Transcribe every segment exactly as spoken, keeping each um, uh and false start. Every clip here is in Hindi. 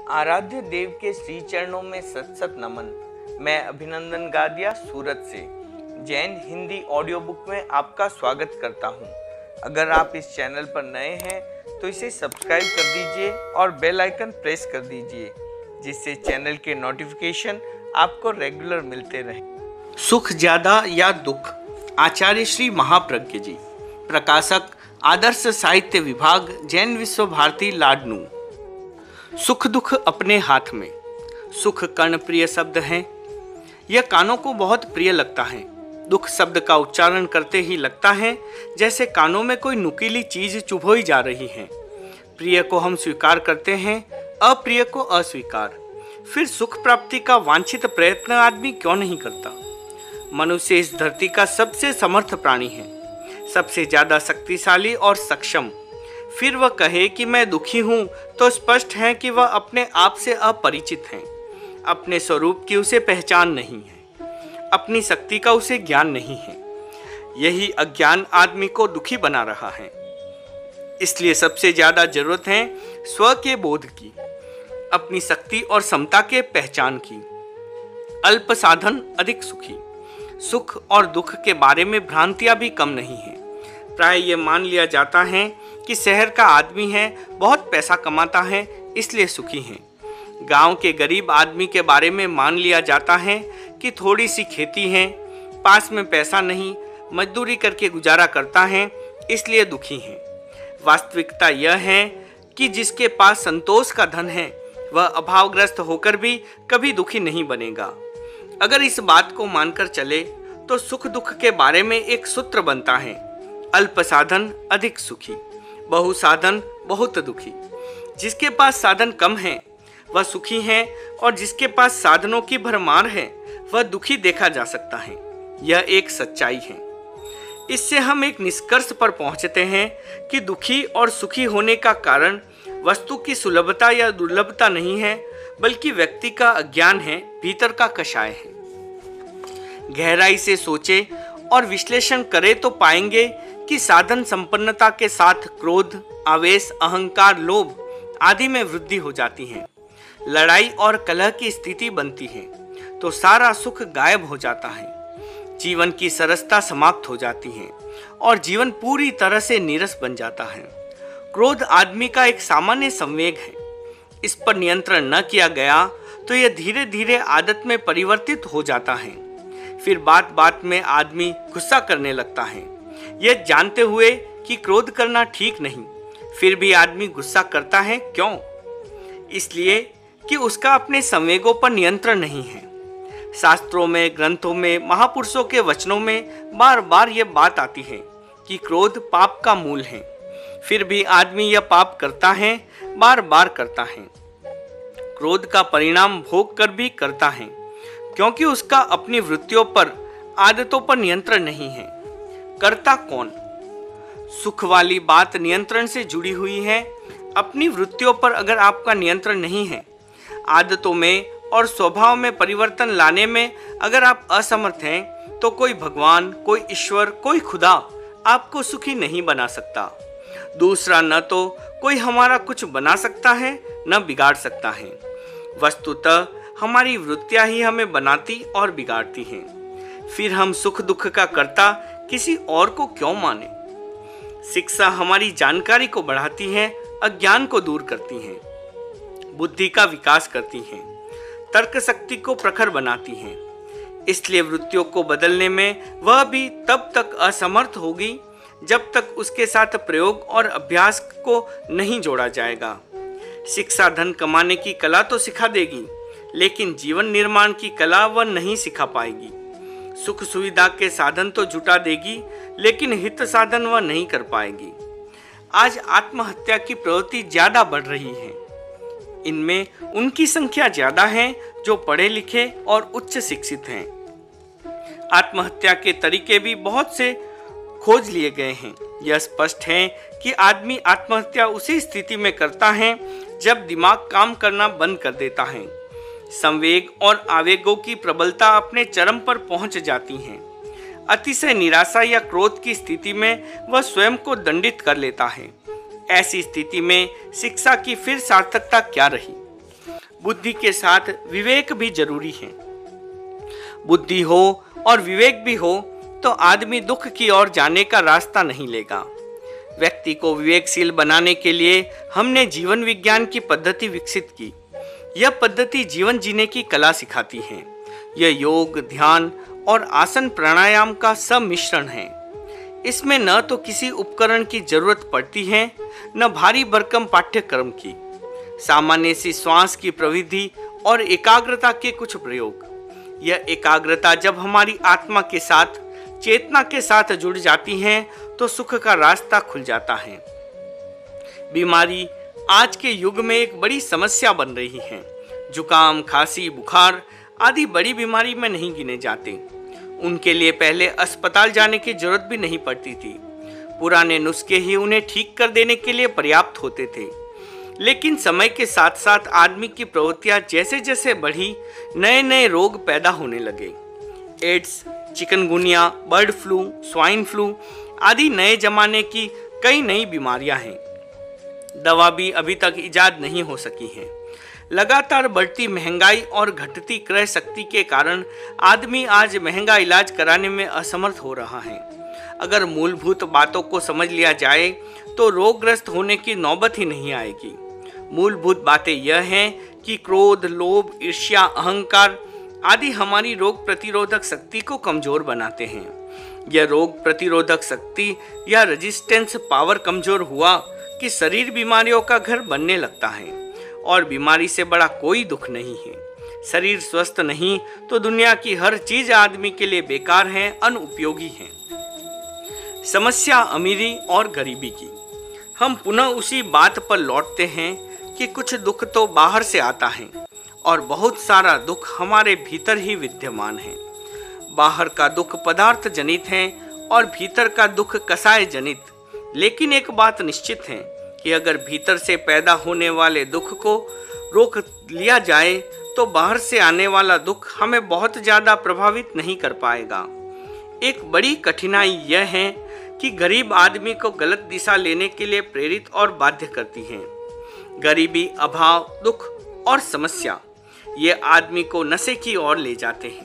आराध्य देव के श्री चरणों में सत सत नमन। मैं अभिनंदन गादिया सूरत से जैन हिंदी ऑडियो बुक में आपका स्वागत करता हूं। अगर आप इस चैनल पर नए हैं तो इसे सब्सक्राइब कर दीजिए और बेल आइकन प्रेस कर दीजिए, जिससे चैनल के नोटिफिकेशन आपको रेगुलर मिलते रहें। सुख ज्यादा या दुख, आचार्य श्री महाप्रज्ञ जी। प्रकाशक आदर्श साहित्य विभाग, जैन विश्व भारती, लाडनू। सुख दुख अपने हाथ में। सुख कर्ण प्रिय शब्द हैं। यह कानों को बहुत प्रिय लगता है। दुख शब्द का उच्चारण करते ही लगता है जैसे कानों में कोई नुकीली चीज चुभोई जा रही है। प्रिय को हम स्वीकार करते हैं, अप्रिय को अस्वीकार। फिर सुख प्राप्ति का वांछित प्रयत्न आदमी क्यों नहीं करता? मनुष्य इस धरती का सबसे समर्थ प्राणी है, सबसे ज्यादा शक्तिशाली और सक्षम। फिर वह कहे कि मैं दुखी हूं तो स्पष्ट है कि वह अपने आप से अपरिचित है। अपने स्वरूप की उसे पहचान नहीं है, अपनी शक्ति का उसे ज्ञान नहीं है। यही अज्ञान आदमी को दुखी बना रहा है। इसलिए सबसे ज्यादा जरूरत है स्व के बोध की, अपनी शक्ति और क्षमता के पहचान की। अल्प साधन अधिक सुखी। सुख और दुख के बारे में भ्रांतियां भी कम नहीं है। प्राय ये मान लिया जाता है कि शहर का आदमी है, बहुत पैसा कमाता है, इसलिए सुखी है। गांव के गरीब आदमी के बारे में मान लिया जाता है कि थोड़ी सी खेती है, पास में पैसा नहीं, मजदूरी करके गुजारा करता है, इसलिए दुखी है। वास्तविकता यह है कि जिसके पास संतोष का धन है वह अभावग्रस्त होकर भी कभी दुखी नहीं बनेगा। अगर इस बात को मानकर चले तो सुख दुख के बारे में एक सूत्र बनता है, अल्प साधन अधिक सुखी, बहु साधन बहुत दुखी। जिसके पास साधन कम है वह सुखी है और जिसके पास साधनों की भरमार है वह दुखी देखा जा सकता है। यह एक सच्चाई है। इससे हम एक निष्कर्ष पर पहुंचते हैं कि दुखी और सुखी होने का कारण वस्तु की सुलभता या दुर्लभता नहीं है, बल्कि व्यक्ति का अज्ञान है, भीतर का कषाय है। गहराई से सोचे और विश्लेषण करें तो पाएंगे कि साधन संपन्नता के साथ क्रोध, आवेश, अहंकार, लोभ आदि में वृद्धि हो जाती है। लड़ाई और कलह की स्थिति बनती है तो सारा सुख गायब हो जाता है। जीवन की सरसता समाप्त हो जाती है और जीवन पूरी तरह से नीरस बन जाता है। क्रोध आदमी का एक सामान्य संवेग है। इस पर नियंत्रण न किया गया तो यह धीरे धीरे आदत में परिवर्तित हो जाता है। फिर बात बात में आदमी गुस्सा करने लगता है, यह जानते हुए कि क्रोध करना ठीक नहीं, फिर भी आदमी गुस्सा करता है। क्यों? इसलिए कि उसका अपने संवेगों पर नियंत्रण नहीं है। शास्त्रों में, ग्रंथों में, महापुरुषों के वचनों में बार बार यह बात आती है कि क्रोध पाप का मूल है। फिर भी आदमी यह पाप करता है, बार बार करता है। क्रोध का परिणाम भोग कर भी करता है, क्योंकि उसका अपनी वृत्तियों पर, आदतों पर नियंत्रण नहीं है। करता कौन? सुख वाली बात नियंत्रण से जुड़ी हुई है। अपनी वृत्तियों पर अगर आपका नियंत्रण नहीं है, आदतों में और स्वभाव में परिवर्तन लाने में अगर आप असमर्थ हैं, तो कोई भगवान, कोई ईश्वर, कोई खुदा आपको सुखी नहीं बना सकता। दूसरा, न तो कोई हमारा कुछ बना सकता है, न बिगाड़ सकता है। वस्तुतः हमारी वृत्तियां ही हमें बनाती और बिगाड़ती हैं। फिर हम सुख दुख का कर्ता किसी और को क्यों माने? शिक्षा हमारी जानकारी को बढ़ाती है, अज्ञान को दूर करती है, बुद्धि का विकास करती है, तर्क शक्ति को प्रखर बनाती है। इसलिए वृत्तियों को बदलने में वह भी तब तक असमर्थ होगी जब तक उसके साथ प्रयोग और अभ्यास को नहीं जोड़ा जाएगा। शिक्षा धन कमाने की कला तो सिखा देगी, लेकिन जीवन निर्माण की कला वह नहीं सिखा पाएगी। सुख सुविधा के साधन तो जुटा देगी, लेकिन हित साधन वह नहीं कर पाएगी। आज आत्महत्या की प्रवृत्ति ज्यादा बढ़ रही है। इनमें उनकी संख्या ज्यादा है जो पढ़े लिखे और उच्च शिक्षित हैं। आत्महत्या के तरीके भी बहुत से खोज लिए गए हैं। यह स्पष्ट है कि आदमी आत्महत्या उसी स्थिति में करता है जब दिमाग काम करना बंद कर देता है। संवेग और आवेगों की प्रबलता अपने चरम पर पहुंच जाती है। अतिशय निराशा या क्रोध की स्थिति में वह स्वयं को दंडित कर लेता है। ऐसी स्थिति में शिक्षा की फिर सार्थकता क्या रही? बुद्धि के साथ विवेक भी जरूरी है। बुद्धि हो और विवेक भी हो तो आदमी दुख की ओर जाने का रास्ता नहीं लेगा। व्यक्ति को विवेकशील बनाने के लिए हमने जीवन विज्ञान की पद्धति विकसित की। यह पद्धति जीवन जीने की कला सिखाती है। यह योग, ध्यान और आसन प्राणायाम का सम्मिश्रण है। इसमें न तो किसी उपकरण की जरूरत पड़ती है, न भारी भरकम पाठ्यक्रम की। सामान्य सी श्वास की प्रविधि और एकाग्रता के कुछ प्रयोग। यह एकाग्रता जब हमारी आत्मा के साथ, चेतना के साथ जुड़ जाती है तो सुख का रास्ता खुल जाता है। बीमारी आज के युग में एक बड़ी समस्या बन रही है। जुकाम, खांसी, बुखार आदि बड़ी बीमारी में नहीं गिने जाते। उनके लिए पहले अस्पताल जाने की जरूरत भी नहीं पड़ती थी। पुराने नुस्खे ही उन्हें ठीक कर देने के लिए पर्याप्त होते थे। लेकिन समय के साथ साथ आदमी की प्रवृत्तियां जैसे जैसे बढ़ी, नए नए रोग पैदा होने लगे। AIDS, chikungunya, bird flu, swine flu आदि नए जमाने की कई नई बीमारियां हैं। दवा भी अभी तक इजाद नहीं हो सकी है। लगातार बढ़ती महंगाई और घटती क्रय शक्ति के कारण आदमी आज महंगा इलाज कराने में असमर्थ हो रहा है। अगर मूलभूत बातों को समझ लिया जाए तो रोगग्रस्त होने की नौबत ही नहीं आएगी। मूलभूत बातें यह हैं कि क्रोध, लोभ, ईर्ष्या, अहंकार आदि हमारी रोग प्रतिरोधक शक्ति को कमजोर बनाते हैं। यह रोग प्रतिरोधक शक्ति या रेजिस्टेंस पावर कमजोर हुआ कि शरीर बीमारियों का घर बनने लगता है और बीमारी से बड़ा कोई दुख नहीं है। शरीर स्वस्थ नहीं तो दुनिया की हर चीज आदमी के लिए बेकार है, अनुपयोगी है। समस्या अमीरी और गरीबी की। हम पुनः उसी बात पर लौटते हैं कि कुछ दुख तो बाहर से आता है और बहुत सारा दुख हमारे भीतर ही विद्यमान है। बाहर का दुख पदार्थ जनित है और भीतर का दुख कसाय जनित। लेकिन एक बात निश्चित है कि अगर भीतर से पैदा होने वाले दुख को रोक लिया जाए तो बाहर से आने वाला दुख हमें बहुत ज़्यादा प्रभावित नहीं कर पाएगा। एक बड़ी कठिनाई यह है कि गरीब आदमी को गलत दिशा लेने के लिए प्रेरित और बाध्य करती है। गरीबी, अभाव, दुख और समस्या ये आदमी को नशे की ओर ले जाते हैं।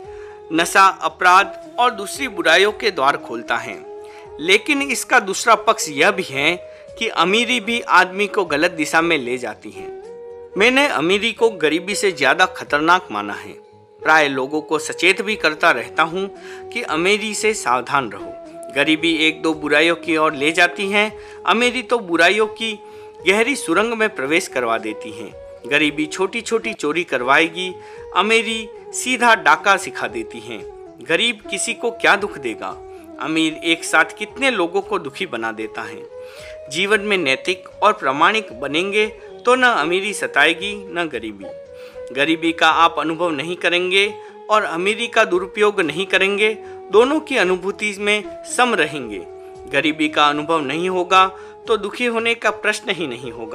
नशा अपराध और दूसरी बुराइयों के द्वार खोलता है। लेकिन इसका दूसरा पक्ष यह भी है कि अमीरी भी आदमी को गलत दिशा में ले जाती है। मैंने अमीरी को गरीबी से ज़्यादा खतरनाक माना है। प्राय लोगों को सचेत भी करता रहता हूँ कि अमीरी से सावधान रहो। गरीबी एक दो बुराइयों की ओर ले जाती है, अमीरी तो बुराइयों की गहरी सुरंग में प्रवेश करवा देती है। गरीबी छोटी छोटी चोरी करवाएगी, अमीरी सीधा डाका सिखा देती है। गरीब किसी को क्या दुख देगा, अमीर एक साथ कितने लोगों को दुखी बना देता है। जीवन में नैतिक और प्रामाणिक बनेंगे तो न अमीरी सताएगी न गरीबी। गरीबी का आप अनुभव नहीं करेंगे और अमीरी का दुरुपयोग नहीं करेंगे, दोनों की अनुभूति में सम रहेंगे। गरीबी का अनुभव नहीं होगा तो दुखी होने का प्रश्न ही नहीं होगा।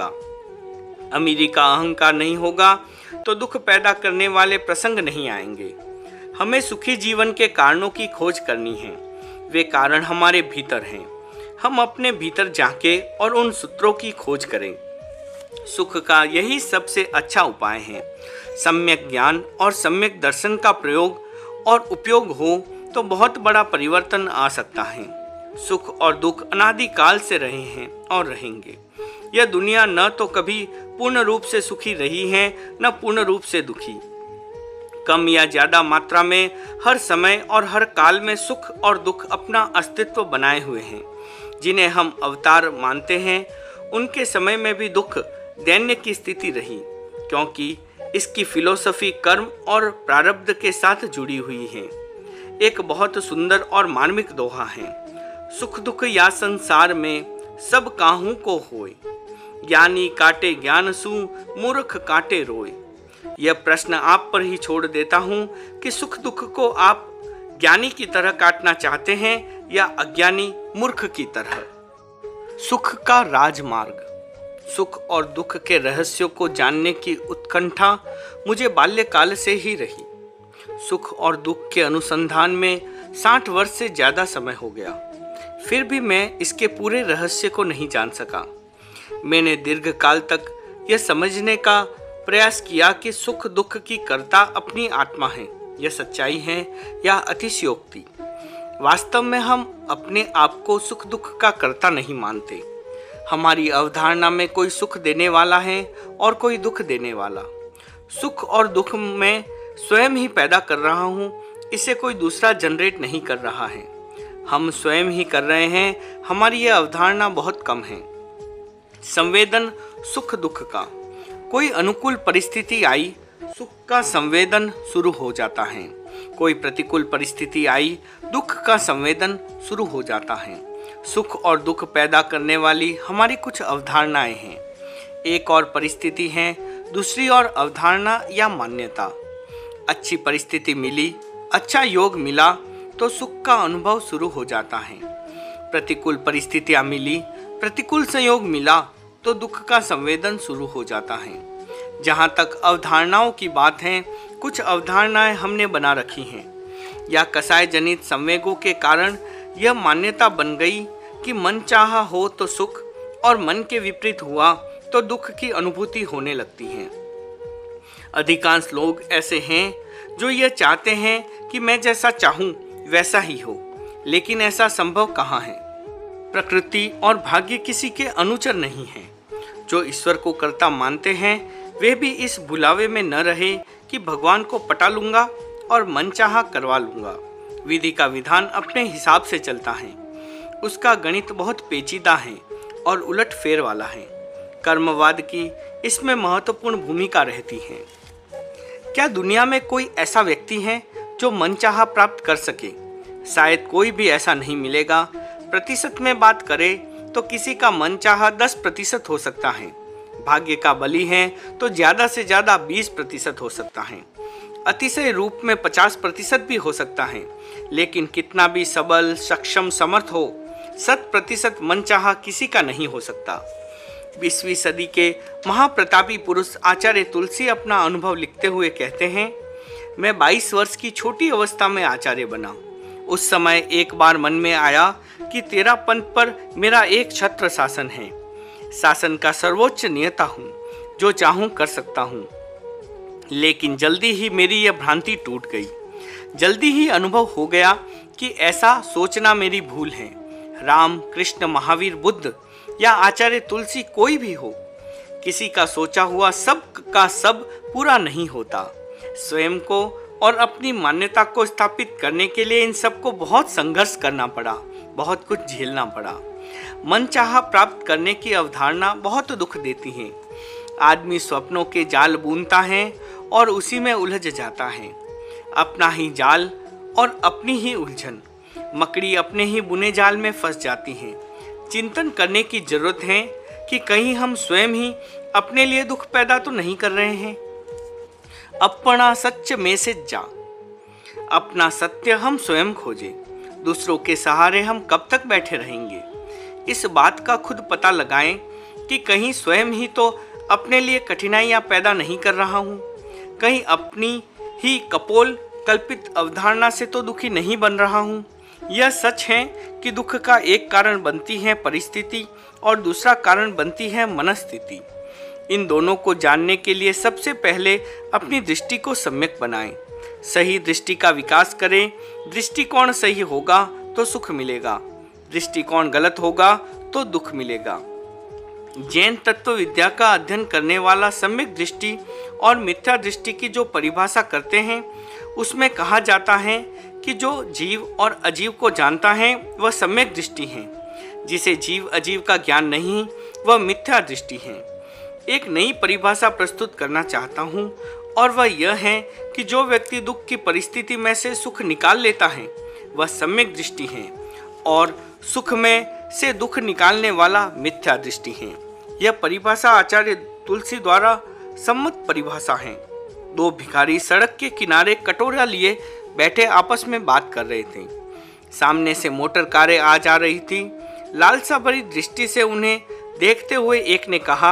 अमीरी का अहंकार नहीं होगा तो दुख पैदा करने वाले प्रसंग नहीं आएंगे। हमें सुखी जीवन के कारणों की खोज करनी है। वे कारण हमारे भीतर हैं। हम अपने भीतर झांके और उन सूत्रों की खोज करें। सुख का यही सबसे अच्छा उपाय है। सम्यक ज्ञान और सम्यक दर्शन का प्रयोग और उपयोग हो तो बहुत बड़ा परिवर्तन आ सकता है। सुख और दुख अनादिकाल से रहे हैं और रहेंगे। यह दुनिया न तो कभी पूर्ण रूप से सुखी रही है न पूर्ण रूप से दुखी। कम या ज्यादा मात्रा में हर समय और हर काल में सुख और दुख अपना अस्तित्व बनाए हुए हैं। जिन्हें हम अवतार मानते हैं उनके समय में भी दुख दैन्य की स्थिति रही, क्योंकि इसकी फिलोसफी कर्म और प्रारब्ध के साथ जुड़ी हुई है। एक बहुत सुंदर और मार्मिक दोहा है, सुख दुख या संसार में सब काहू को होए, ज्ञानी काटे ज्ञान सु मूर्ख काटे रोए। यह प्रश्न आप पर ही छोड़ देता हूँ कि सुख दुख को आप ज्ञानी की तरह काटना चाहते हैं या अज्ञानी मूर्ख की तरह। सुख का राजमार्ग। सुख और दुख के रहस्यों को जानने की उत्कंठा मुझे बाल्यकाल से ही रही। सुख और दुख के अनुसंधान में साठ वर्ष से ज़्यादा समय हो गया, फिर भी मैं इसके पूरे रहस्य को नहीं जान सका। मैंने दीर्घ काल तक यह समझने का प्रयास किया कि सुख दुख की कर्ता अपनी आत्मा है। यह सच्चाई है या अतिशयोक्ति? वास्तव में हम अपने आप को सुख दुख का कर्ता नहीं मानते। हमारी अवधारणा में कोई सुख देने वाला है और कोई दुख देने वाला। सुख और दुख मैं स्वयं ही पैदा कर रहा हूँ, इसे कोई दूसरा जनरेट नहीं कर रहा है। हम स्वयं ही कर रहे हैं। हमारी यह अवधारणा बहुत कम है। संवेदन सुख दुख का। कोई अनुकूल परिस्थिति आई, सुख का संवेदन शुरू हो जाता है। कोई प्रतिकूल परिस्थिति आई, दुख का संवेदन शुरू हो जाता है। सुख और दुख पैदा करने वाली हमारी कुछ अवधारणाएं हैं। एक और परिस्थिति है, दूसरी और अवधारणा या मान्यता। अच्छी परिस्थिति मिली, अच्छा योग मिला तो सुख का अनुभव शुरू हो जाता है। प्रतिकूल परिस्थितियां मिली, प्रतिकूल संयोग मिला तो दुख का संवेदन शुरू हो जाता है। जहाँ तक अवधारणाओं की बात है, कुछ अवधारणाएं हमने बना रखी हैं या कसाय जनित संवेगों के कारण यह मान्यता बन गई कि मन चाहा हो तो सुख और मन के विपरीत हुआ तो दुख की अनुभूति होने लगती है। अधिकांश लोग ऐसे हैं जो यह चाहते हैं कि मैं जैसा चाहूं वैसा ही हो, लेकिन ऐसा संभव कहाँ है? प्रकृति और भाग्य किसी के अनुचर नहीं हैं। जो ईश्वर को कर्ता मानते हैं वे भी इस भुलावे में न रहे कि भगवान को पटा लूंगा और मनचाहा करवा लूंगा। विधि का विधान अपने हिसाब से चलता है। उसका गणित बहुत पेचीदा है और उलट फेर वाला है। कर्मवाद की इसमें महत्वपूर्ण भूमिका रहती है। क्या दुनिया में कोई ऐसा व्यक्ति है जो मनचाहा प्राप्त कर सके? शायद कोई भी ऐसा नहीं मिलेगा। प्रतिशत में बात करें तो किसी का मनचाहा दस प्रतिशत हो सकता है। भाग्य का बली है तो ज़्यादा से ज़्यादा बीस प्रतिशत हो सकता है। अतिशय रूप में पचास प्रतिशत भी हो सकता है। लेकिन कितना भी सबल सक्षम समर्थ हो, शत प्रतिशत मनचाहा किसी का नहीं हो सकता। बीसवीं सदी के महाप्रतापी पुरुष आचार्य तुलसी अपना अनुभव लिखते हुए कहते हैं, मैं बाईस वर्ष की छोटी अवस्था में आचार्य बना। उस समय एक बार मन में आया कि तेरा पंथ पर मेरा एक छत्र शासन है। शासन का सर्वोच्च नियता हूँ, जो चाहूँ कर सकता हूँ। लेकिन जल्दी ही मेरी यह भ्रांति टूट गई। जल्दी ही अनुभव हो गया कि ऐसा सोचना मेरी भूल है। राम, कृष्ण, महावीर, बुद्ध या आचार्य तुलसी कोई भी हो, किसी का सोचा हुआ सब का सब पूरा नहीं होता। स्वयं को और अपनी मान्यता को स्थापित करने के लिए इन सबको बहुत संघर्ष करना पड़ा, बहुत कुछ झेलना पड़ा। मनचाहा प्राप्त करने की अवधारणा बहुत दुख देती है। आदमी स्वप्नों के जाल बुनता है और उसी में उलझ जाता है। अपना ही जाल और अपनी ही उलझन। मकड़ी अपने ही बुने जाल में फंस जाती है। चिंतन करने की जरूरत है कि कहीं हम स्वयं ही अपने लिए दुख पैदा तो नहीं कर रहे हैं। अपना सत्य में से जा। अपना सत्य हम स्वयं खोजें। दूसरों के सहारे हम कब तक बैठे रहेंगे? इस बात का खुद पता लगाएं कि कहीं स्वयं ही तो अपने लिए कठिनाइयां पैदा नहीं कर रहा हूँ। कहीं अपनी ही कपोल कल्पित अवधारणा से तो दुखी नहीं बन रहा हूँ। यह सच है कि दुख का एक कारण बनती है परिस्थिति और दूसरा कारण बनती है मनस्थिति। इन दोनों को जानने के लिए सबसे पहले अपनी दृष्टि को सम्यक बनाएं। सही दृष्टि का विकास करें। दृष्टिकोण सही होगा तो सुख मिलेगा, दृष्टिकोण गलत होगा तो दुख मिलेगा। जैन तत्व विद्या का अध्ययन करने वाला सम्यक दृष्टि और मिथ्या दृष्टि की जो परिभाषा करते हैं, उसमें कहा जाता है कि जो जीव और अजीव को जानता है वह सम्यक दृष्टि है। जिसे जीव अजीव का ज्ञान नहीं, वह मिथ्या दृष्टि है। एक नई परिभाषा प्रस्तुत करना चाहता हूँ और वह यह है कि जो व्यक्ति दुख की परिस्थिति में से सुख निकाल लेता है वह सम्यक दृष्टि है और सुख में से दुख निकालने वाला मिथ्या दृष्टि है। यह परिभाषा आचार्य तुलसी द्वारा सम्मत परिभाषा है। दो भिखारी सड़क के किनारे कटोरा लिए बैठे आपस में बात कर रहे थे। सामने से मोटर कारें आ जा रही थी। लालसा भरी दृष्टि से उन्हें देखते हुए एक ने कहा,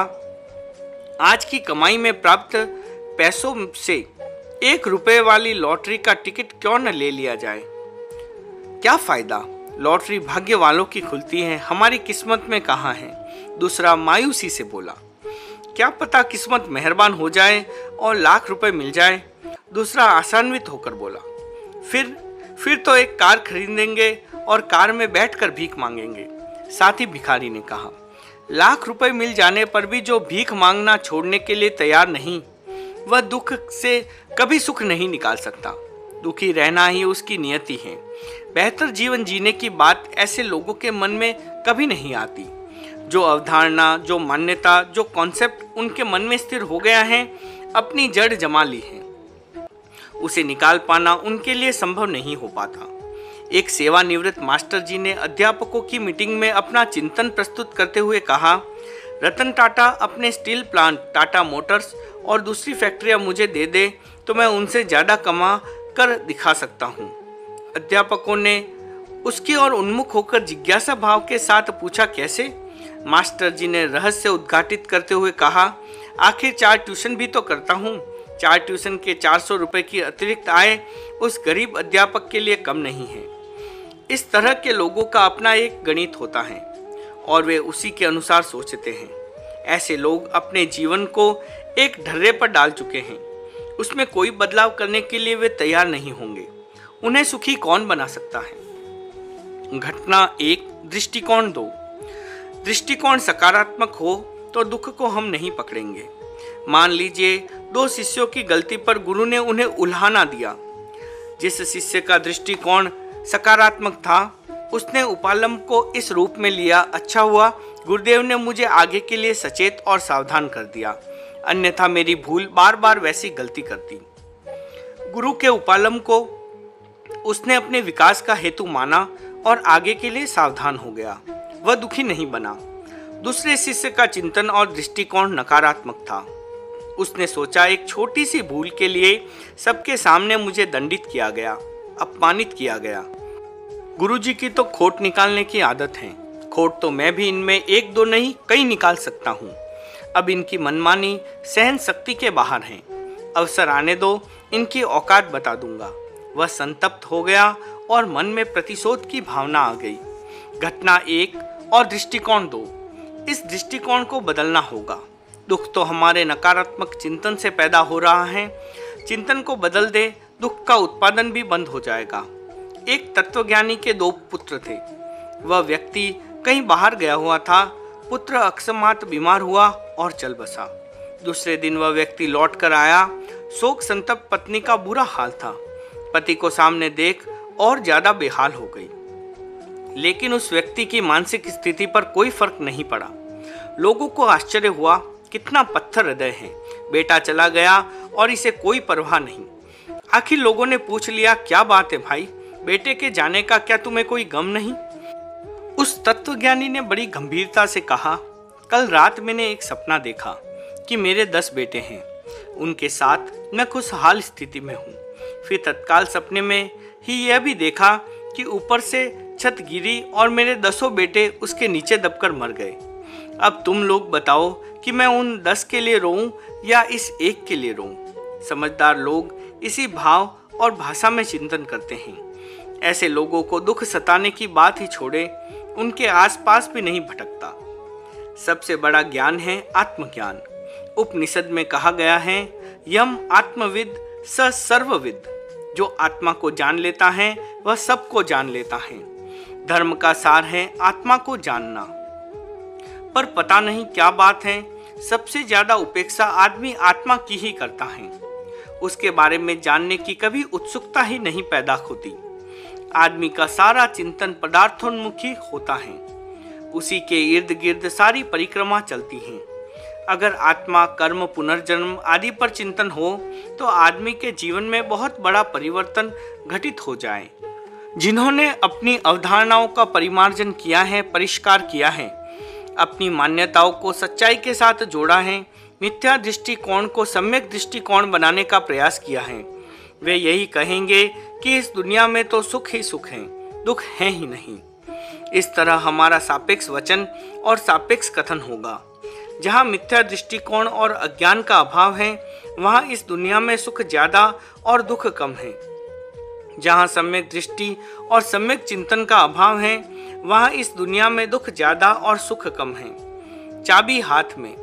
आज की कमाई में प्राप्त पैसों से एक रुपए वाली लॉटरी का टिकट क्यों न ले लिया जाए? क्या फायदा? लॉटरी भाग्य वालों की खुलती है, हमारी किस्मत में कहाँ है? दूसरा मायूसी से बोला। क्या पता किस्मत मेहरबान हो जाए और लाख रुपए मिल जाए। दूसरा आशान्वित होकर बोला। फिर फिर तो एक कार खरीदेंगे और कार में बैठकर भीख मांगेंगे। साथी भिखारी ने कहा। लाख रुपए मिल जाने पर भी जो भीख मांगना छोड़ने के लिए तैयार नहीं, वह दुख से कभी सुख नहीं निकाल सकता। दुखी रहना ही उसकी नियति है। बेहतर जीवन जीने की बात ऐसे लोगों के मन में कभी नहीं आती। जो अवधारणा, जो मान्यता, जो कॉन्सेप्ट उनके मन में स्थिर हो गया है, अपनी जड़ जमा ली है, उसे निकाल पाना उनके लिए संभव नहीं हो पाता। एक सेवानिवृत्त मास्टर जी ने अध्यापकों की मीटिंग में अपना चिंतन प्रस्तुत करते हुए कहा, रतन टाटा अपने स्टील प्लांट, टाटा मोटर्स और दूसरी फैक्ट्रियां मुझे दे दे तो मैं उनसे ज़्यादा कमा कर दिखा सकता हूँ। अध्यापकों ने उसकी ओर उन्मुख होकर जिज्ञासा भाव के साथ पूछा, कैसे? मास्टर जी ने रहस्य उद्घाटित करते हुए कहा, आखिर चार ट्यूशन भी तो करता हूँ। चार ट्यूशन के चार सौ रुपये की अतिरिक्त आय उस गरीब अध्यापक के लिए कम नहीं है। इस तरह के लोगों का अपना एक गणित होता है और वे उसी के अनुसार सोचते हैं। ऐसे लोग अपने जीवन को एक ढर्रे पर डाल चुके हैं। उसमें कोई बदलाव करने के लिए वे तैयार नहीं होंगे। उन्हें सुखी कौन बना सकता है? घटना एक, दृष्टिकोण दो। दृष्टिकोण सकारात्मक हो तो दुख को हम नहीं पकड़ेंगे। मान लीजिए दो शिष्यों की गलती पर गुरु ने उन्हें उल्हाना दिया। जिस शिष्य का दृष्टिकोण सकारात्मक था, उसने उपालम को इस रूप में लिया, अच्छा हुआ गुरुदेव ने मुझे आगे के लिए सचेत और सावधान कर दिया, अन्यथा मेरी भूल बार बार वैसी गलती करती। गुरु के उपालम को उसने अपने विकास का हेतु माना और आगे के लिए सावधान हो गया। वह दुखी नहीं बना। दूसरे शिष्य का चिंतन और दृष्टिकोण नकारात्मक था। उसने सोचा, एक छोटी सी भूल के लिए सबके सामने मुझे दंडित किया गया, अपमानित किया गया। गुरुजी की तो खोट निकालने की आदत है। खोट तो मैं भी इनमें एक दो नहीं कई निकाल सकता हूँ। अब इनकी मनमानी सहन शक्ति के बाहर है। अवसर आने दो, इनकी औकात बता दूंगा। वह संतप्त हो गया और मन में प्रतिशोध की भावना आ गई। घटना एक और दृष्टिकोण दो। इस दृष्टिकोण को बदलना होगा। दुख तो हमारे नकारात्मक चिंतन से पैदा हो रहा है। चिंतन को बदल दे, दुख का उत्पादन भी बंद हो जाएगा। एक तत्वज्ञानी के दो पुत्र थे। वह व्यक्ति कहीं बाहर गया हुआ था। पुत्र अकस्मात बीमार हुआ और चल बसा। दूसरे दिन वह व्यक्ति लौट कर आया। शोक संतप्त पत्नी का बुरा हाल था। पति को सामने देख और ज्यादा बेहाल हो गई। लेकिन उस व्यक्ति की मानसिक स्थिति पर कोई फर्क नहीं पड़ा। लोगों को आश्चर्य हुआ, कितना पत्थर हृदय है। बेटा चला गया और इसे कोई परवाह नहीं। आखिर लोगों ने पूछ लिया, क्या बात है भाई, बेटे के जाने का क्या तुम्हें कोई गम नहीं? उस तत्वज्ञानी ने बड़ी गंभीरता से कहा, कल रात मैंने एक सपना देखा कि मेरे दस बेटे हैं। उनके साथ मैं खुशहाल स्थिति में हूँ। फिर तत्काल सपने में ही यह भी देखा कि ऊपर से छत गिरी और मेरे दसों बेटे उसके नीचे दबकर मर गए। अब तुम लोग बताओ कि मैं उन दस के लिए रोऊं या इस एक के लिए रोऊं? समझदार लोग इसी भाव और भाषा में चिंतन करते हैं। ऐसे लोगों को दुख सताने की बात ही छोड़े, उनके आसपास भी नहीं भटकता। सबसे बड़ा ज्ञान है आत्मज्ञान। उपनिषद में कहा गया है, यम आत्मविद स सर्वविद। जो आत्मा को जान लेता है वह सबको जान लेता है। धर्म का सार है आत्मा को जानना। पर पता नहीं क्या बात है, सबसे ज्यादा उपेक्षा आदमी आत्मा की ही करता है। उसके बारे में जानने की कभी उत्सुकता ही नहीं पैदा होती। आदमी का सारा चिंतन पदार्थोन्मुखी होता है। उसी के इर्द गिर्द सारी परिक्रमा चलती हैं। अगर आत्मा, कर्म, पुनर्जन्म आदि पर चिंतन हो तो आदमी के जीवन में बहुत बड़ा परिवर्तन घटित हो जाए। जिन्होंने अपनी अवधारणाओं का परिमार्जन किया है, परिष्कार किया है, अपनी मान्यताओं को सच्चाई के साथ जोड़ा है, मिथ्या दृष्टिकोण को सम्यक दृष्टिकोण बनाने का प्रयास किया है, वे यही कहेंगे कि इस दुनिया में तो सुख ही सुख है, दुख है ही नहीं। इस तरह हमारा सापेक्ष वचन और सापेक्ष कथन होगा। जहाँ मिथ्या दृष्टिकोण और अज्ञान का अभाव है, वहाँ इस दुनिया में सुख ज्यादा और दुख कम है। जहाँ सम्यक दृष्टि और सम्यक चिंतन का अभाव है, वहाँ इस दुनिया में दुख ज्यादा और सुख कम है। चाबी हाथ में,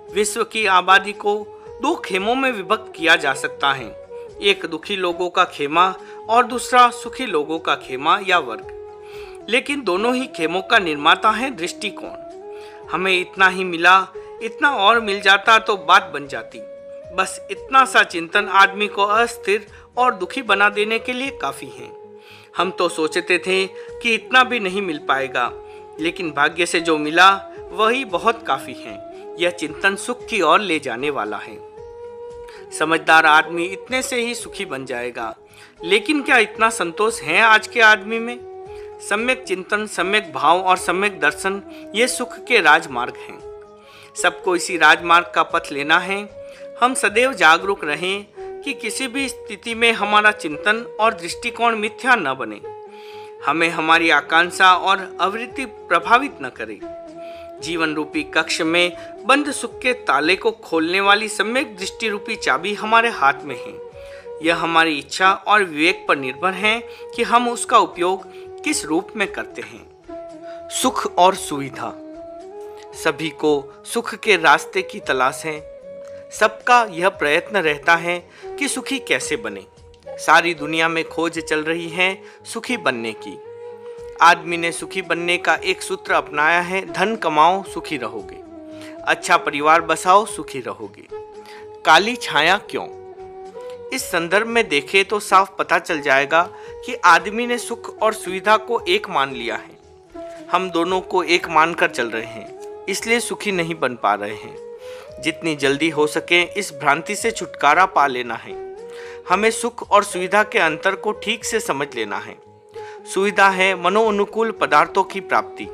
विश्व की आबादी को दो खेमों में विभक्त किया जा सकता है, एक दुखी लोगों का खेमा और दूसरा सुखी लोगों का खेमा या वर्ग। लेकिन दोनों ही खेमों का निर्माता है दृष्टिकोण। हमें इतना ही मिला, इतना और मिल जाता तो बात बन जाती। बस इतना सा चिंतन आदमी को अस्थिर और दुखी बना देने के लिए काफी है। हम तो सोचते थे कि इतना भी नहीं मिल पाएगा, लेकिन भाग्य से जो मिला वही बहुत काफी है। यह चिंतन सुख की ओर ले जाने वाला है। समझदार आदमी इतने से ही सुखी बन जाएगा। लेकिन क्या इतना संतोष है आज के आदमी में? सम्यक चिंतन, सम्यक भाव और सम्यक दर्शन ये सुख के राजमार्ग हैं। सबको इसी राजमार्ग का पथ लेना है। हम सदैव जागरूक रहें कि किसी भी स्थिति में हमारा चिंतन और दृष्टिकोण मिथ्या न बने, हमें हमारी आकांक्षा और आवृत्ति प्रभावित न करे। जीवन रूपी कक्ष में बंद सुख के ताले को खोलने वाली सम्यक दृष्टि रूपी चाबी हमारे हाथ में है। यह हमारी इच्छा और विवेक पर निर्भर है कि हम उसका उपयोग किस रूप में करते हैं। सुख और सुविधा, सभी को सुख के रास्ते की तलाश है। सबका यह प्रयत्न रहता है कि सुखी कैसे बने। सारी दुनिया में खोज चल रही है सुखी बनने की। आदमी ने सुखी बनने का एक सूत्र अपनाया है, धन कमाओ सुखी रहोगे, अच्छा परिवार बसाओ सुखी रहोगे। काली छाया क्यों? इस संदर्भ में देखें तो साफ पता चल जाएगा कि आदमी ने सुख और सुविधा को एक मान लिया है। हम दोनों को एक मानकर चल रहे हैं, इसलिए सुखी नहीं बन पा रहे हैं। जितनी जल्दी हो सके इस भ्रांति से छुटकारा पा लेना है। हमें सुख और सुविधा के अंतर को ठीक से समझ लेना है। सुविधा है मनोअनुकूल पदार्थों की प्राप्ति।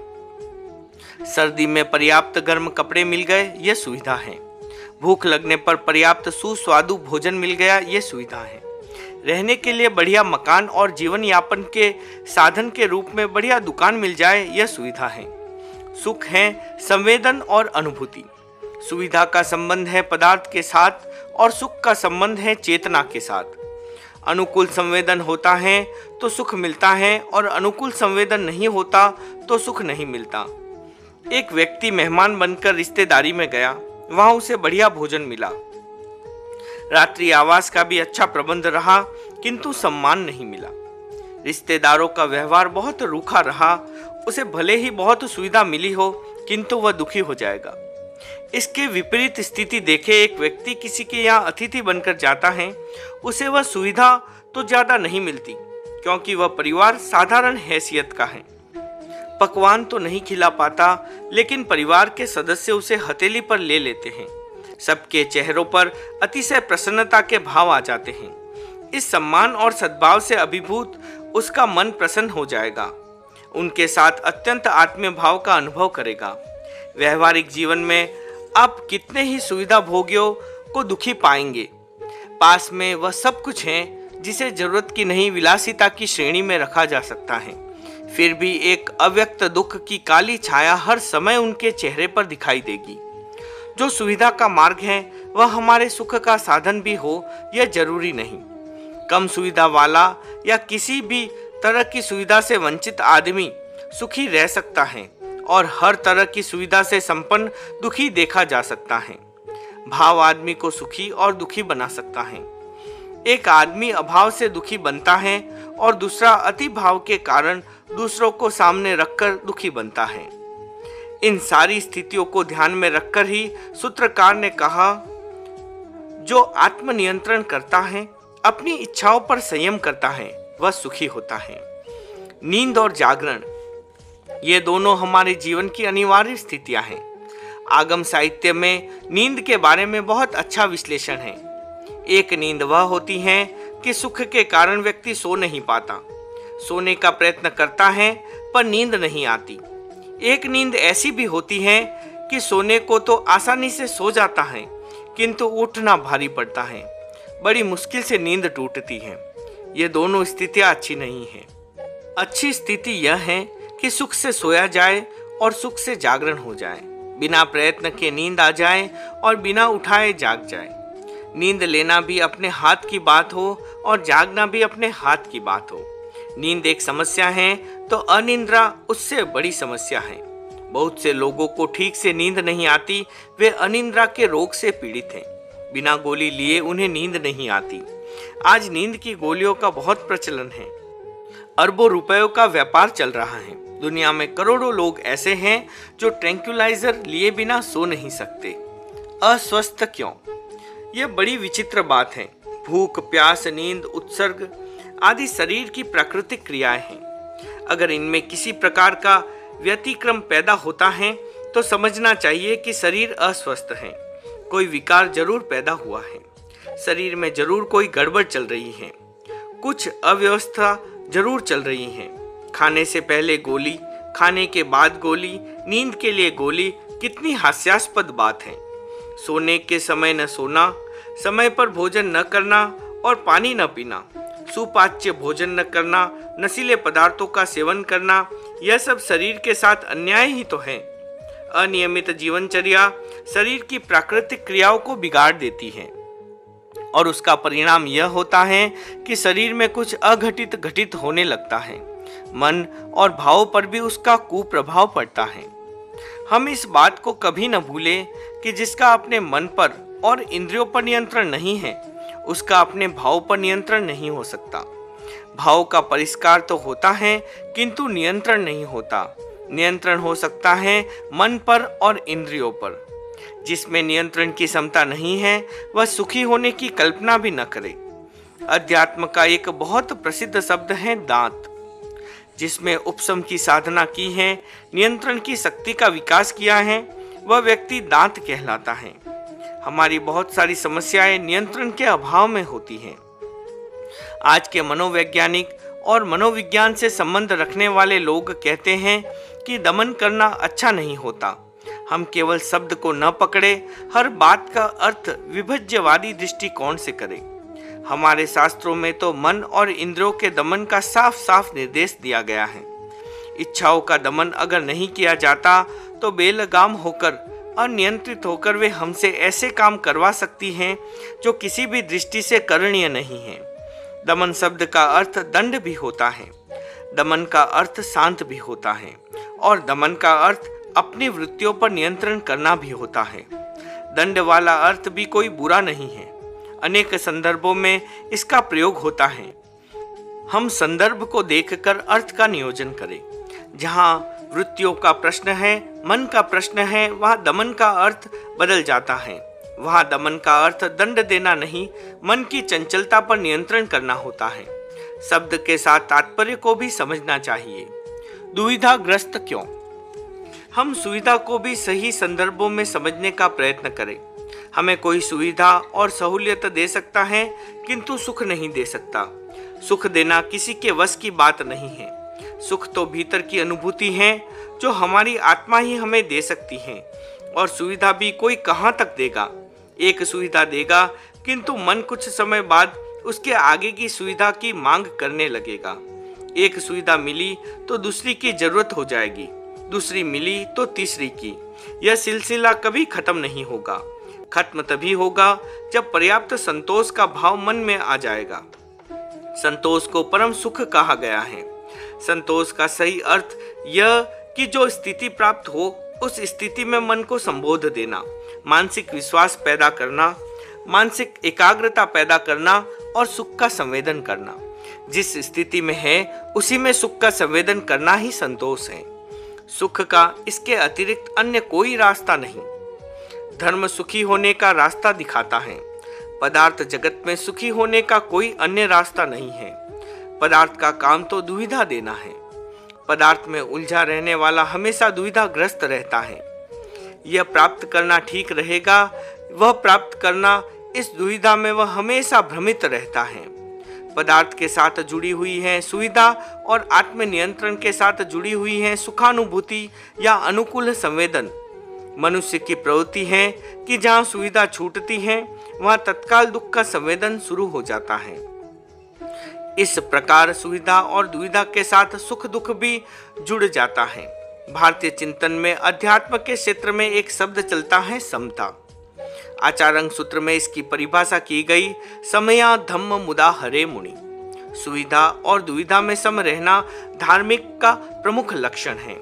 सर्दी में पर्याप्त गर्म कपड़े मिल गए, यह सुविधा है। भूख लगने पर पर्याप्त सुस्वादु भोजन मिल गया, यह सुविधा है। रहने के लिए बढ़िया मकान और जीवन यापन के साधन के रूप में बढ़िया दुकान मिल जाए, यह सुविधा है। सुख है संवेदन और अनुभूति। सुविधा का संबंध है पदार्थ के साथ और सुख का संबंध है चेतना के साथ। अनुकूल संवेदन होता है तो सुख मिलता है और अनुकूल संवेदन नहीं होता तो सुख नहीं मिलता। एक व्यक्ति मेहमान बनकर रिश्तेदारी में गया, वहां उसे बढ़िया भोजन मिला। रात्रि आवास का भी अच्छा प्रबंध रहा, किंतु सम्मान नहीं मिला। रिश्तेदारों का व्यवहार बहुत रूखा रहा। उसे भले ही बहुत सुविधा मिली हो, किंतु वह दुखी हो जाएगा। इसके विपरीत स्थिति देखे, एक व्यक्ति किसी के यहाँ अतिथि बनकर जाता है, उसे वह सुविधा तो ज्यादा नहीं मिलती, क्योंकि वह परिवार साधारण हैसियत का है। पकवान तो नहीं खिला पाता, लेकिन परिवार के सदस्य उसे हथेली पर ले लेते हैं। सबके चेहरों पर अतिशय प्रसन्नता के भाव आ जाते हैं। इस सम्मान और सद्भाव से अभिभूत उसका मन प्रसन्न हो जाएगा। उनके साथ अत्यंत आत्मीय भाव का अनुभव करेगा। व्यवहारिक जीवन में आप कितने ही सुविधा भोगियों को दुखी पाएंगे। पास में वह सब कुछ है जिसे जरूरत की नहीं विलासिता की श्रेणी में रखा जा सकता है, फिर भी एक अव्यक्त दुख की काली छाया हर समय उनके चेहरे पर दिखाई देगी। जो सुविधा का मार्ग है वह हमारे सुख का साधन भी हो, यह जरूरी नहीं। कम सुविधा वाला या किसी भी तरह की सुविधा से वंचित आदमी सुखी रह सकता है और हर तरह की सुविधा से संपन्न दुखी देखा जा सकता है। भाव आदमी को सुखी और दुखी बना सकता है। एक आदमी अभाव से दुखी बनता है और दूसरा अति भाव के कारण दूसरों को सामने रखकर दुखी बनता है। इन सारी स्थितियों को ध्यान में रखकर ही सूत्रकार ने कहा, जो आत्मनियंत्रण करता है, अपनी इच्छाओं पर संयम करता है, वह सुखी होता है। नींद और जागरण, ये दोनों हमारे जीवन की अनिवार्य स्थितियां हैं। आगम साहित्य में नींद के बारे में बहुत अच्छा विश्लेषण है। एक नींद वह होती है कि सुख के कारण व्यक्ति सो नहीं पाता, सोने का प्रयत्न करता है पर नींद नहीं आती। एक नींद ऐसी भी होती है कि सोने को तो आसानी से सो जाता है, किंतु उठना भारी पड़ता है, बड़ी मुश्किल से नींद टूटती है। ये दोनों स्थितियां अच्छी नहीं है। अच्छी स्थिति यह है कि सुख से सोया जाए और सुख से जागरण हो जाए, बिना प्रयत्न के नींद आ जाए और बिना उठाए जाग जाए। नींद लेना भी अपने हाथ की बात हो और जागना भी अपने हाथ की बात हो। नींद एक समस्या है तो अनिद्रा उससे बड़ी समस्या है। बहुत से लोगों को ठीक से नींद नहीं आती, वे अनिद्रा के रोग से पीड़ित हैं। बिना गोली लिए उन्हें नींद नहीं आती। आज नींद की गोलियों का बहुत प्रचलन है। अरबों रुपयों का व्यापार चल रहा है। दुनिया में करोड़ों लोग ऐसे हैं जो ट्रैंक्विलाइजर लिए बिना सो नहीं सकते। अस्वस्थ क्यों? यह बड़ी विचित्र बात है। भूख, प्यास, नींद, उत्सर्ग आदि शरीर की प्राकृतिक क्रियाएं हैं। अगर इनमें किसी प्रकार का व्यतिक्रम पैदा होता है तो समझना चाहिए कि शरीर अस्वस्थ है। कोई विकार जरूर पैदा हुआ है। शरीर में जरूर कोई गड़बड़ चल रही है। कुछ अव्यवस्था जरूर चल रही है। खाने से पहले गोली, खाने के बाद गोली, नींद के लिए गोली, कितनी हास्यास्पद बात है। सोने के समय न सोना, समय पर भोजन न करना और पानी न पीना, सुपाच्य भोजन न करना, नशीले पदार्थों का सेवन करना, यह सब शरीर के साथ अन्याय ही तो है। अनियमित जीवनचर्या शरीर की प्राकृतिक क्रियाओं को बिगाड़ देती है और उसका परिणाम यह होता है कि शरीर में कुछ अघटित घटित होने लगता है। मन और भावों पर भी उसका कुप्रभाव पड़ता है। हम इस बात को कभी न भूलें कि जिसका अपने मन पर और इंद्रियों पर नियंत्रण नहीं है, उसका अपने भाव पर नियंत्रण नहीं हो सकता। भाव का परिष्कार तो होता है किंतु नियंत्रण नहीं होता। नियंत्रण हो सकता है मन पर और इंद्रियों पर। जिसमें नियंत्रण की क्षमता नहीं है वह सुखी होने की कल्पना भी न करे। अध्यात्म का एक बहुत प्रसिद्ध शब्द है दांत। जिसमें उपशम की साधना की है, नियंत्रण की शक्ति का विकास किया है, वह व्यक्ति दांत कहलाता है। हमारी बहुत सारी समस्याएं नियंत्रण के अभाव में होती हैं। आज के मनोवैज्ञानिक और मनोविज्ञान से संबंध रखने वाले लोग कहते हैं कि दमन करना अच्छा नहीं होता। हम केवल शब्द को न पकड़े, हर बात का अर्थ विभज्यवादी दृष्टिकोण से करें। हमारे शास्त्रों में तो मन और इंद्रियों के दमन का साफ साफ निर्देश दिया गया है। इच्छाओं का दमन अगर नहीं किया जाता तो बेलगाम होकर, अनियंत्रित होकर वे हमसे ऐसे काम करवा सकती हैं जो किसी भी दृष्टि से करणीय नहीं है। दमन शब्द का अर्थ दंड भी होता है, दमन का अर्थ शांत भी होता है और दमन का अर्थ अपनी वृत्तियों पर नियंत्रण करना भी होता है। दंड वाला अर्थ भी कोई बुरा नहीं है। अनेक संदर्भों में इसका प्रयोग होता है। हम संदर्भ को देखकर अर्थ का नियोजन करें। जहाँ वृत्तियों का प्रश्न है, मन का प्रश्न है, वहाँ दमन का अर्थ बदल जाता है। वहाँ दमन का अर्थ दंड देना नहीं, मन की चंचलता पर नियंत्रण करना होता है। शब्द के साथ तात्पर्य को भी समझना चाहिए। दुविधाग्रस्त क्यों? हम सुविधा को भी सही संदर्भों में समझने का प्रयत्न करें। हमें कोई सुविधा और सहूलियत दे सकता है किंतु सुख नहीं दे सकता। सुख देना किसी के वश की बात नहीं है। सुख तो भीतर की अनुभूति है जो हमारी आत्मा ही हमें दे सकती है, और सुविधा भी कोई कहाँ तक देगा। एक सुविधा देगा किंतु मन कुछ समय बाद उसके आगे की सुविधा की मांग करने लगेगा। एक सुविधा मिली तो दूसरी की जरूरत हो जाएगी, दूसरी मिली तो तीसरी की। यह सिलसिला कभी खत्म नहीं होगा। खत्म तभी होगा जब पर्याप्त संतोष का भाव मन में आ जाएगा। संतोष को परम सुख कहा गया है। संतोष का सही अर्थ यह कि जो स्थिति प्राप्त हो उस स्थिति में मन को संबोध देना, मानसिक विश्वास पैदा करना, मानसिक एकाग्रता पैदा करना और सुख का संवेदन करना। जिस स्थिति में है उसी में सुख का संवेदन करना ही संतोष है। सुख का इसके अतिरिक्त अन्य कोई रास्ता नहीं। धर्म सुखी होने का रास्ता दिखाता है। पदार्थ जगत में सुखी होने का कोई अन्य रास्ता नहीं है। पदार्थ का काम तो दुविधा देना है। पदार्थ में उलझा रहने वाला हमेशा दुविधाग्रस्त रहता है। यह प्राप्त करना ठीक रहेगा, वह प्राप्त करना, इस दुविधा में वह हमेशा भ्रमित रहता है। पदार्थ के साथ जुड़ी हुई है सुविधा और आत्मनियंत्रण के साथ जुड़ी हुई है सुखानुभूति या अनुकूल संवेदन। मनुष्य की प्रवृत्ति है कि जहाँ सुविधा छूटती है वहाँ तत्काल दुख का संवेदन शुरू हो जाता है। इस प्रकार सुविधा और दुविधा के साथ सुख दुख भी जुड़ जाता है। भारतीय चिंतन में अध्यात्म के क्षेत्र में एक शब्द चलता है समता। आचारंग सूत्र में इसकी परिभाषा की गई, समया धम्म मुदा हरे मुनि। सुविधा और दुविधा में सम रहना धार्मिक का प्रमुख लक्षण है।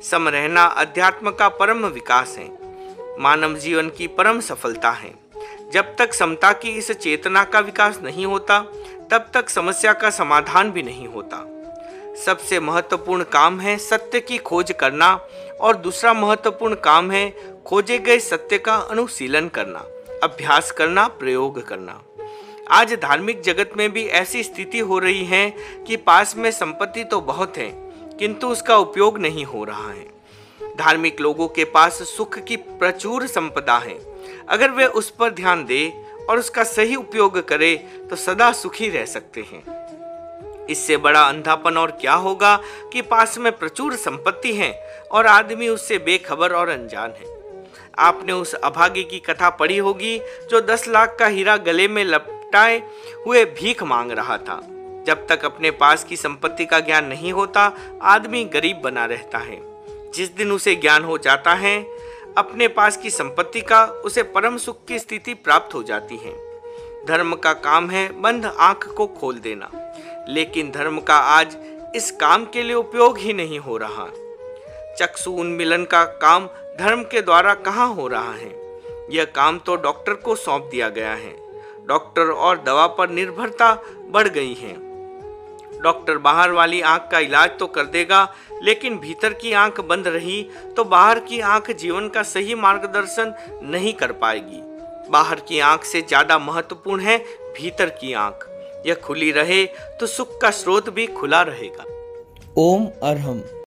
सम रहना अध्यात्म का परम विकास है, मानव जीवन की परम सफलता है। जब तक समता की इस चेतना का विकास नहीं होता, तब तक समस्या का समाधान भी नहीं होता। सबसे महत्वपूर्ण काम है सत्य की खोज करना और दूसरा महत्वपूर्ण काम है खोजे गए सत्य का अनुशीलन करना, अभ्यास करना, प्रयोग करना। आज धार्मिक जगत में भी ऐसी स्थिति हो रही है कि पास में संपत्ति तो बहुत है, किंतु उसका उपयोग नहीं हो रहा है। धार्मिक लोगों के पास सुख की प्रचुर संपदा है। अगर वे उस पर ध्यान दे और उसका सही उपयोग करे तो सदा सुखी रह सकते हैं। इससे बड़ा अंधापन और क्या होगा कि पास में प्रचुर संपत्ति है और आदमी उससे बेखबर और अनजान है। आपने उस अभागी की कथा पढ़ी होगी जो दस लाख का हीरा गले में लपटाए हुए भीख मांग रहा था। जब तक अपने पास की संपत्ति का ज्ञान नहीं होता, आदमी गरीब बना रहता है। जिस दिन उसे ज्ञान हो जाता है अपने पास की संपत्ति का, उसे परम सुख की स्थिति प्राप्त हो जाती है। धर्म का काम है बंद आंख को खोल देना, लेकिन धर्म का आज इस काम के लिए उपयोग ही नहीं हो रहा। चक्षु उन्मिलन का काम धर्म के द्वारा कहाँ हो रहा है? यह काम तो डॉक्टर को सौंप दिया गया है। डॉक्टर और दवा पर निर्भरता बढ़ गई है। डॉक्टर बाहर वाली आंख का इलाज तो कर देगा, लेकिन भीतर की आंख बंद रही तो बाहर की आंख जीवन का सही मार्गदर्शन नहीं कर पाएगी। बाहर की आंख से ज्यादा महत्वपूर्ण है भीतर की आंख। यह खुली रहे तो सुख का स्रोत भी खुला रहेगा। ओम अरहम।